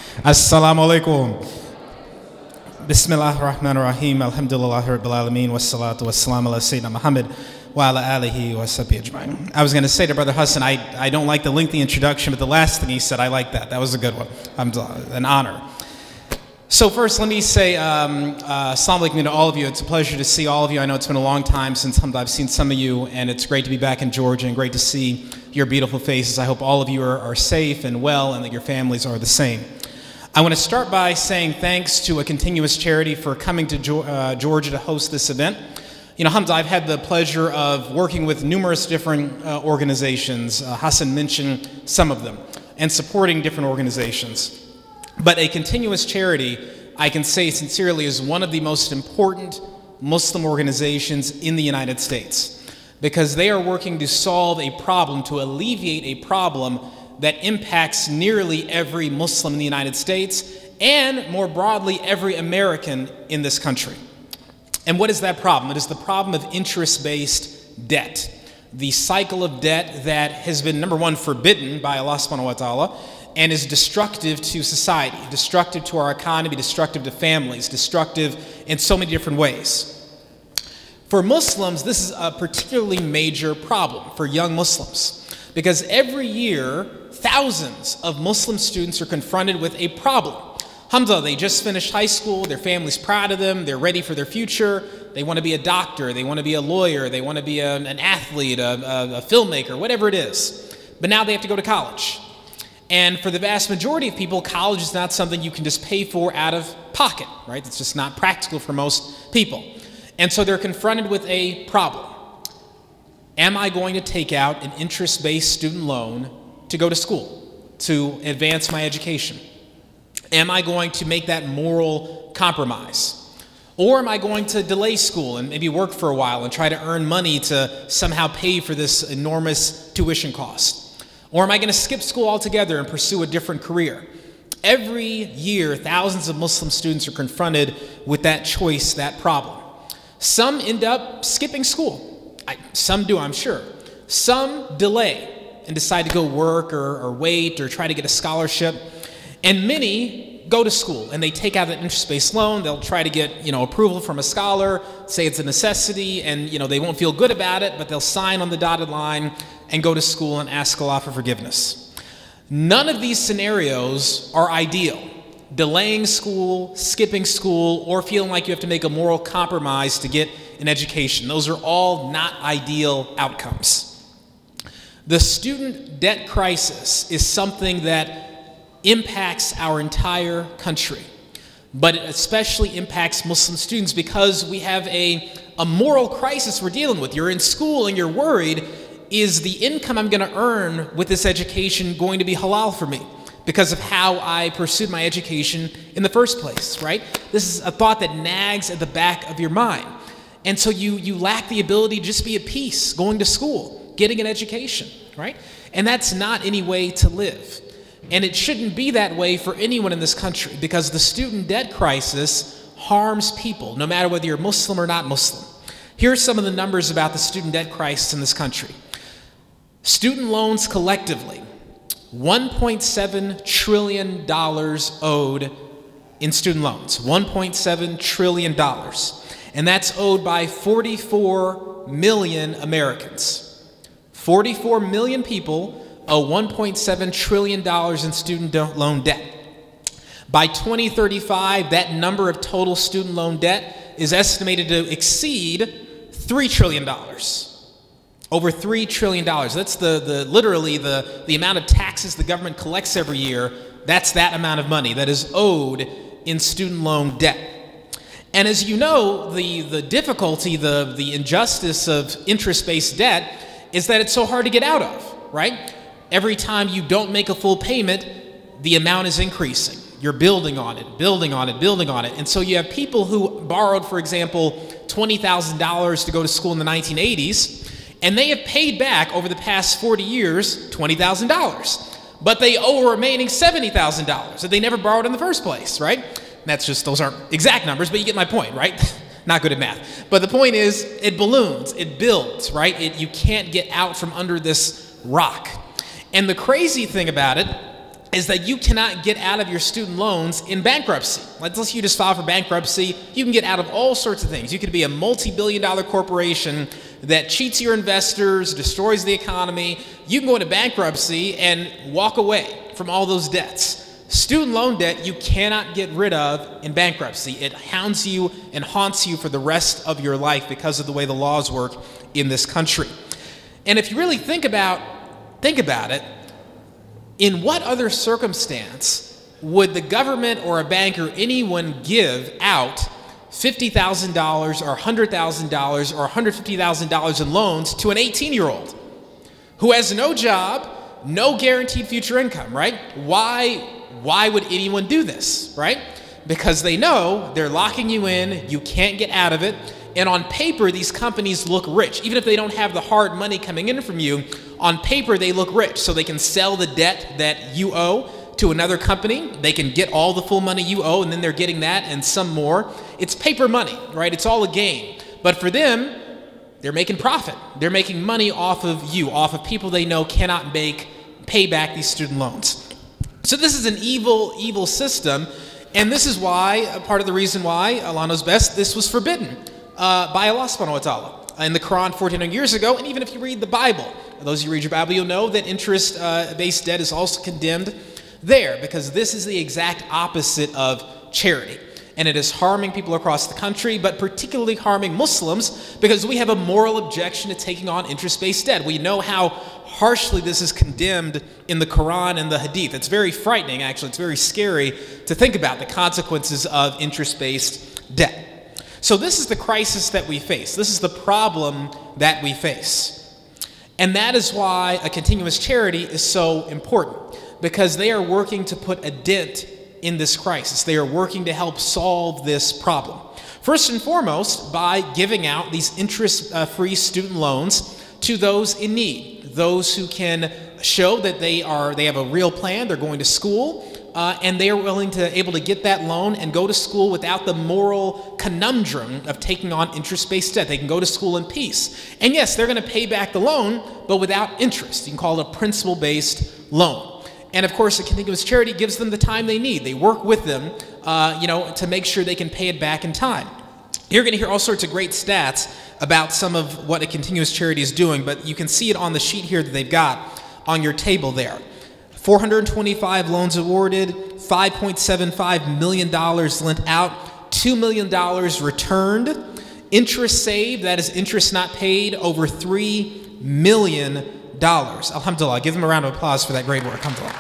Assalamu alaikum. Bismillah ar-Rahman ar-Rahim. Alhamdulillah Rabbil Alameen. Wassalatu wassalamu ala Sayyidina Muhammad wa ala alihi wa sahbihi ajma'in. I was going to say to Brother Hassan, I don't like the lengthy introduction, but the last thing he said, I like that. That was a good one. An honor. So first, let me say assalamu alaikum to all of you. It's a pleasure to see all of you. I know it's been a long time since I've seen some of you, and it's great to be back in Georgia and great to see your beautiful faces. I hope all of you are safe and well and that your families are the same. I want to start by saying thanks to a continuous charity for coming to Georgia to host this event. You know, Hamza, I've had the pleasure of working with numerous different organizations. Hassan mentioned some of them, and supporting different organizations. But a continuous charity, I can say sincerely, is one of the most important Muslim organizations in the United States, because they are working to solve a problem, to alleviate a problem that impacts nearly every Muslim in the United States, and more broadly, every American in this country. And what is that problem? It is the problem of interest-based debt. The cycle of debt that has been, number one, forbidden by Allah subhanahu wa ta'ala, and is destructive to society, destructive to our economy, destructive to families, destructive in so many different ways. For Muslims, this is a particularly major problem for young Muslims, because every year, thousands of Muslim students are confronted with a problem. Alhamdulillah, they just finished high school, their family's proud of them, they're ready for their future, they want to be a doctor, they want to be a lawyer, they want to be an athlete, a filmmaker, whatever it is. But now they have to go to college. And for the vast majority of people, college is not something you can just pay for out of pocket, right? It's just not practical for most people. And so they're confronted with a problem. Am I going to take out an interest-based student loan to go to school, to advance my education? Am I going to make that moral compromise? Or am I going to delay school and maybe work for a while and try to earn money to somehow pay for this enormous tuition cost? Or am I going to skip school altogether and pursue a different career? Every year, thousands of Muslim students are confronted with that choice, that problem. Some end up skipping school. Some do, I'm sure. Some delay and decide to go work or wait or try to get a scholarship. And many go to school and they take out an interest-based loan. They'll try to get, approval from a scholar, say it's a necessity, and, they won't feel good about it, but they'll sign on the dotted line and go to school and ask Allah for forgiveness. None of these scenarios are ideal. Delaying school, skipping school, or feeling like you have to make a moral compromise to get an education. Those are all not ideal outcomes. The student debt crisis is something that impacts our entire country, but it especially impacts Muslim students because we have a moral crisis we're dealing with. You're in school and you're worried, is the income I'm going to earn with this education going to be halal for me because of how I pursued my education in the first place, right? This is a thought that nags at the back of your mind. And so you lack the ability to just be at peace, going to school, getting an education, right? And that's not any way to live. And it shouldn't be that way for anyone in this country, because the student debt crisis harms people, no matter whether you're Muslim or not Muslim. Here are some of the numbers about the student debt crisis in this country. Student loans collectively, $1.7 trillion owed in student loans, $1.7 trillion. And that's owed by 44 million Americans. 44 million people owe $1.7 trillion in student loan debt. By 2035, that number of total student loan debt is estimated to exceed $3 trillion. Over $3 trillion. That's literally the amount of taxes the government collects every year. That's that amount of money that is owed in student loan debt. And as you know, the difficulty, the injustice of interest-based debt is that it's so hard to get out of, right? Every time you don't make a full payment, the amount is increasing. You're building on it, building on it, building on it. And so you have people who borrowed, for example, $20,000 to go to school in the 1980s, and they have paid back over the past 40 years $20,000. But they owe a remaining $70,000 that they never borrowed in the first place, right? That's just, those aren't exact numbers, but you get my point, right? Not good at math. But the point is, it balloons, it builds, right? You can't get out from under this rock. And the crazy thing about it is that you cannot get out of your student loans in bankruptcy. Let's say you just file for bankruptcy, you can get out of all sorts of things. You could be a multi-billion-dollar corporation that cheats your investors, destroys the economy. You can go into bankruptcy and walk away from all those debts. Student loan debt you cannot get rid of in bankruptcy. It hounds you and haunts you for the rest of your life because of the way the laws work in this country. And if you really think about it, in what other circumstance would the government or a bank or anyone give out $50,000 or $100,000 or $150,000 in loans to an 18-year-old who has no job, no guaranteed future income, right? Why would anyone do this, right? Because they know they're locking you in, you can't get out of it, and on paper, these companies look rich. Even if they don't have the hard money coming in from you, on paper, they look rich. So they can sell the debt that you owe to another company. They can get all the full money you owe, and then they're getting that and some more. It's paper money, right? It's all a game. But for them, they're making profit. They're making money off of you, off of people they know cannot pay back these student loans. So this is an evil, evil system. And this is why, part of the reason why, Allah knows best, this was forbidden by Allah subhanahu wa ta'ala in the Quran 1400 years ago. And even if you read the Bible, those of you who read your Bible, you'll know that interest-based debt is also condemned there, because this is the exact opposite of charity. And it is harming people across the country, but particularly harming Muslims, because we have a moral objection to taking on interest-based debt. We know how harshly this is condemned in the Quran and the Hadith. It's very frightening, actually. It's very scary to think about the consequences of interest-based debt. So this is the crisis that we face. This is the problem that we face. And that is why a continuous charity is so important, because they are working to put a dent in this crisis. They are working to help solve this problem. First and foremost, by giving out these interest-free student loans to those in need, those who can show that they have a real plan, they're going to school, and they are able to get that loan and go to school without the moral conundrum of taking on interest-based debt. They can go to school in peace. And yes, they're going to pay back the loan, but without interest. You can call it a principal-based loan. And of course, a continuous charity gives them the time they need. They work with them, to make sure they can pay it back in time. You're going to hear all sorts of great stats about some of what a continuous charity is doing, but you can see it on the sheet here that they've got on your table there. 425 loans awarded, $5.75 million lent out, $2 million returned, interest saved, that is interest not paid, over $3 million. Alhamdulillah, give them a round of applause for that great work. Alhamdulillah.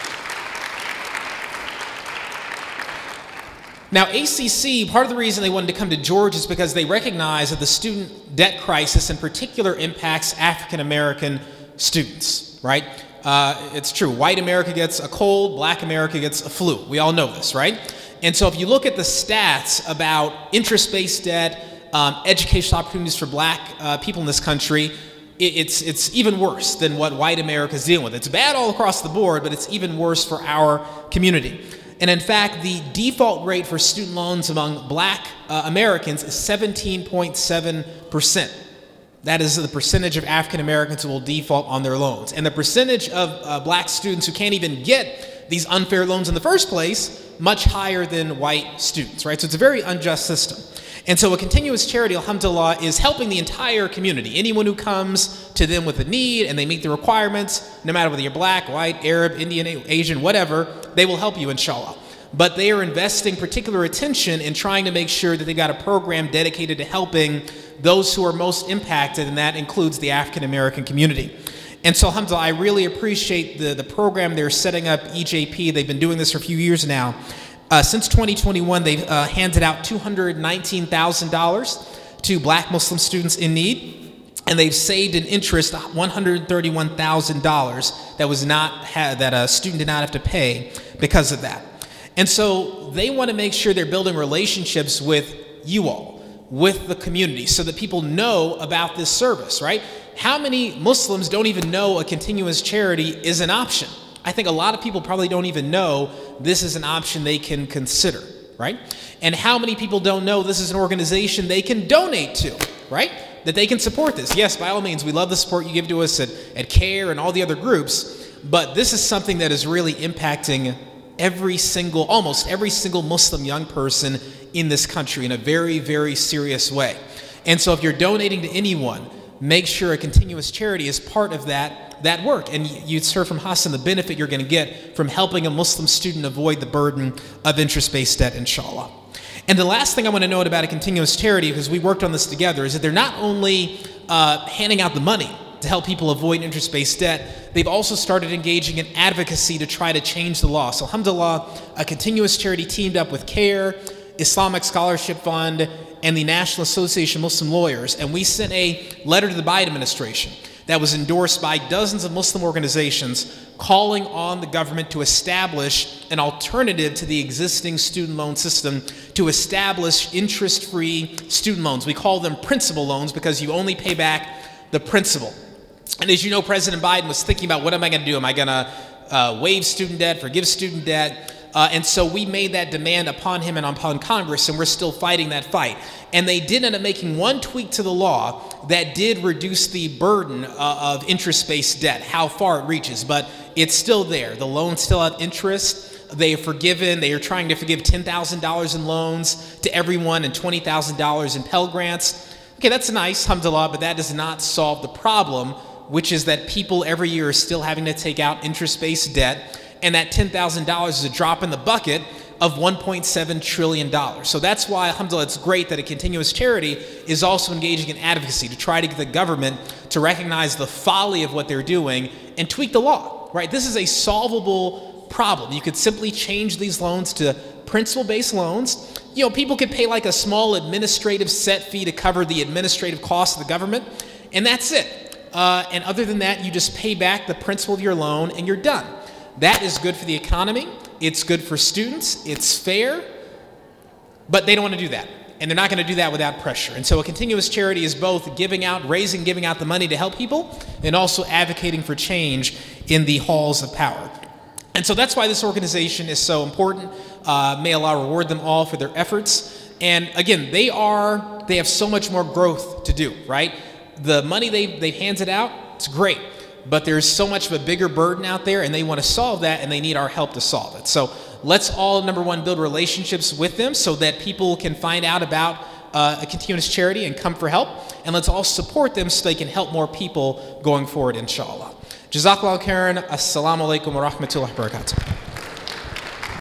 Now, ACC, part of the reason they wanted to come to Georgia is because they recognize that the student debt crisis in particular impacts African American students, right? It's true. White America gets a cold, black America gets a flu. We all know this, right? And so if you look at the stats about interest-based debt, educational opportunities for black people in this country, it's even worse than what white America is dealing with. It's bad all across the board, but it's even worse for our community. And in fact, the default rate for student loans among black Americans is 17.7%. That is the percentage of African Americans who will default on their loans. And the percentage of black students who can't even get these unfair loans in the first place, much higher than white students, right? So it's a very unjust system. And so a continuous charity, alhamdulillah, is helping the entire community. Anyone who comes to them with a need and they meet the requirements, no matter whether you're black, white, Arab, Indian, Asian, whatever, they will help you, inshallah. But they are investing particular attention in trying to make sure that they've got a program dedicated to helping those who are most impacted, and that includes the African American community. And so, alhamdulillah, I really appreciate the program they're setting up, EJP. They've been doing this for a few years now. Since 2021, they've handed out $219,000 to black Muslim students in need, and they've saved in interest $131,000 that a student did not have to pay because of that. And so they want to make sure they're building relationships with you all, with the community, so that people know about this service, right? How many Muslims don't even know a continuous charity is an option? I think a lot of people probably don't even know this is an option they can consider, right? And how many people don't know this is an organization they can donate to, right? That they can support this. Yes, by all means, we love the support you give to us at CARE and all the other groups, but this is something that is really impacting almost every single Muslim young person in this country in a very, very serious way. And so if you're donating to anyone, make sure a continuous charity is part of that work. And you'd heard from Hassan the benefit you're going to get from helping a Muslim student avoid the burden of interest-based debt, inshallah. And the last thing I want to note about a continuous charity, because we worked on this together, is that they're not only handing out the money to help people avoid interest-based debt, they've also started engaging in advocacy to try to change the law. So alhamdulillah, a continuous charity teamed up with CARE, Islamic Scholarship Fund, and the National Association of Muslim Lawyers, and we sent a letter to the Biden administration that was endorsed by dozens of Muslim organizations calling on the government to establish an alternative to the existing student loan system, to establish interest-free student loans. We call them principal loans because you only pay back the principal. And as you know, President Biden was thinking about, what am I going to do? Am I going to waive student debt, forgive student debt? And so we made that demand upon him and upon Congress, and we're still fighting that fight. And they did end up making one tweak to the law that did reduce the burden of interest-based debt, how far it reaches, but it's still there. The loans still have interest. They are trying to forgive $10,000 in loans to everyone and $20,000 in Pell Grants. Okay, that's nice, alhamdulillah, but that does not solve the problem, which is that people every year are still having to take out interest-based debt, and that $10,000 is a drop in the bucket of $1.7 trillion. So that's why, alhamdulillah, it's great that a continuous charity is also engaging in advocacy to try to get the government to recognize the folly of what they're doing and tweak the law, right? This is a solvable problem. You could simply change these loans to principal-based loans. You know, people could pay like a small administrative set fee to cover the administrative costs of the government, and that's it. And other than that, you just pay back the principal of your loan and you're done. That is good for the economy, it's good for students, it's fair, but they don't want to do that. And they're not going to do that without pressure. And so a continuous charity is both giving out the money to help people, and also advocating for change in the halls of power. And so that's why this organization is so important. May Allah reward them all for their efforts. And again, they have so much more growth to do, right? The money they've handed out, it's great. But there's so much of a bigger burden out there, and they want to solve that, and they need our help to solve it. So let's all, number one, build relationships with them so that people can find out about a continuous charity and come for help. And let's all support them so they can help more people going forward, inshallah. Jazakallahu khairan. Assalamu alaikum wa rahmatullahi wa barakatuh.